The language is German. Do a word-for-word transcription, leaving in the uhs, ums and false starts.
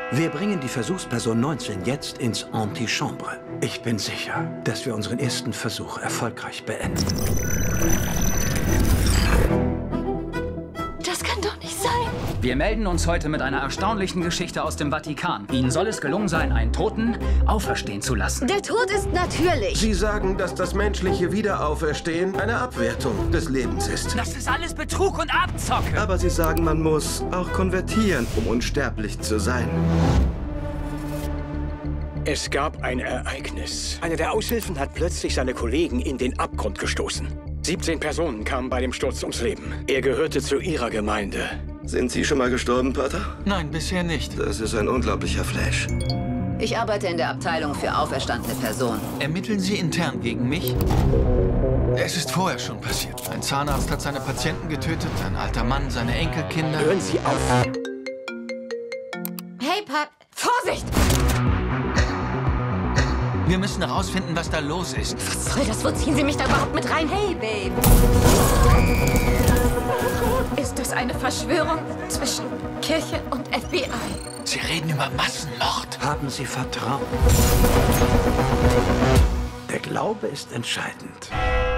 Wir bringen die Versuchsperson neunzehn jetzt ins Antichambre. Ich bin sicher, dass wir unseren ersten Versuch erfolgreich beenden. Das kann doch nicht sein. Wir melden uns heute mit einer erstaunlichen Geschichte aus dem Vatikan. Ihnen soll es gelungen sein, einen Toten auferstehen zu lassen. Der Tod ist natürlich. Sie sagen, dass das menschliche Wiederauferstehen eine Abwertung des Lebens ist. Das ist alles Betrug und Abzocke. Aber Sie sagen, man muss auch konvertieren, um unsterblich zu sein. Es gab ein Ereignis. Einer der Aushilfen hat plötzlich seine Kollegen in den Abgrund gestoßen. siebzehn Personen kamen bei dem Sturz ums Leben. Er gehörte zu Ihrer Gemeinde. Sind Sie schon mal gestorben, Pater? Nein, bisher nicht. Das ist ein unglaublicher Flash. Ich arbeite in der Abteilung für auferstandene Personen. Ermitteln Sie intern gegen mich? Es ist vorher schon passiert. Ein Zahnarzt hat seine Patienten getötet, ein alter Mann seine Enkelkinder. Hören Sie auf! Hey, Pap, Vorsicht! Wir müssen herausfinden, was da los ist. Was soll das? Wo ziehen Sie mich da überhaupt mit rein? Hey, Babe! Ist das eine Verschwörung zwischen Kirche und F B I? Sie reden über Massenmord. Haben Sie Vertrauen. Der Glaube ist entscheidend.